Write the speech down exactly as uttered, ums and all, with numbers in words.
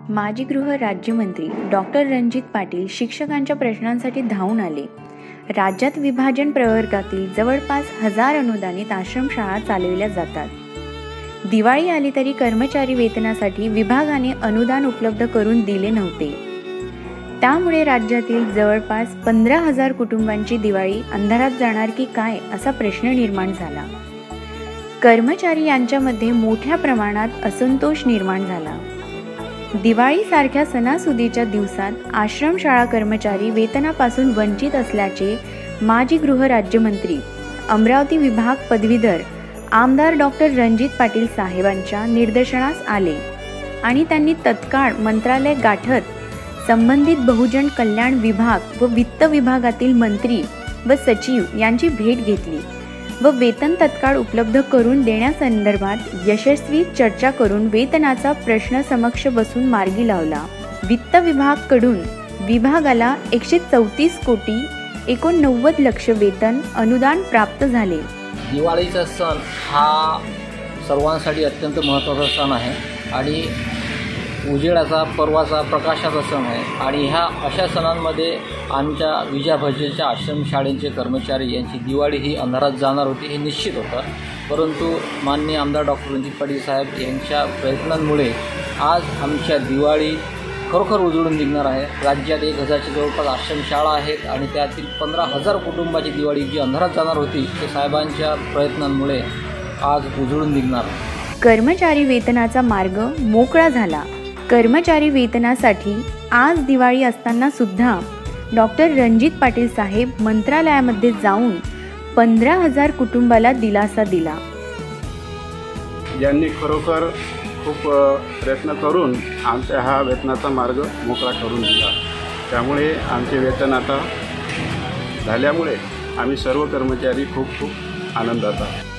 माजी गृह राज्यमंत्री डॉक्टर रणजित पाटील शिक्षकांच्या प्रश्नांसाठी धावून आले। राज्यात विभाजन प्रवर्गातील जवळपास हजार अनुदानित आश्रमशाळा चालविल्या जातात। दिवाळी आली तरी कर्मचारी वेतनासाठी विभागाने अनुदान उपलब्ध करून दिले नव्हते। त्यामुळे राज्यातील जवळपास पंधरा हजार कुटुंबांची दिवाळी अंधारात जाणार की काय असा प्रश्न निर्माण झाला। कर्मचारी यांच्यामध्ये मोठ्या प्रमाणात असंतोष निर्माण झाला। दिवाळी सारख्या सणासुदीच्या दिवसात आश्रमशाळा कर्मचारी वेतनापासून वंचित असल्याचे माजी गृह राज्यमंत्री अमरावती विभाग पदवीधर आमदार डॉक्टर रणजित पाटील साहेबांच्या निदर्शनास आले आणि त्यांनी तत्काळ मंत्रालय गाठत संबंधित बहुजन कल्याण विभाग व वित्त विभागातील मंत्री व सचिव यांची भेट घेतली व वेतन तत्काळ उपलब्ध करून देण्यासंदर्भात यशस्वी चर्चा करून वेतनाचा प्रश्न समक्ष बसून मार्गी लावला। वित्त विभागाकडून विभागाला एकशे चौतीस कोटी एकोणनव्वद लक्ष वेतन अनुदान प्राप्त झाले। दिवाळीचा सण हा सर्वांसाठी अत्यंत महत्त्वाचा सण आहे आणि उजेडाचा पर्वाचा प्रकाशाचा सण आहे आणि ह्या अशा सणांमध्ये आमच्या विजयाभजेच्या आश्रमशाळेचे कर्मचारी यांची दिवाळी ही अंधारात जाणार होती हे निश्चित होतं। परंतु माननीय आमदार डॉक्टर रणजित पाटील साहेब यांच्या प्रयत्नांमुळे आज आमच्या दिवाळी खरोखर उजळून निघणार आहे। राज्यात एक हजारच्या जवळपास आश्रमशाळा आहेत आणि त्यातील पंधरा हजार कुटुंबाची दिवाळी जी अंधारात जाणार होती ते साहेबांच्या प्रयत्नांमुळे आज उजळून निघणार। कर्मचारी वेतनाचा मार्ग मोकळा झाला। कर्मचारी वेतनासाठी आज दिवाळी असताना सुद्धा डॉक्टर रणजित पाटील साहेब मंत्रालयामध्ये जाऊन पंधरा हजार कुटुंबाला दिलासा दिला। यांनी खरोखर खूप प्रयत्न करून आमच्या हा वेतनाचा मार्ग मोकळा करून दिला। त्यामुळे आमचे वेतन आता झाल्यामुळे आम्ही सर्व कर्मचारी खूप खूप आनंदात आहोत।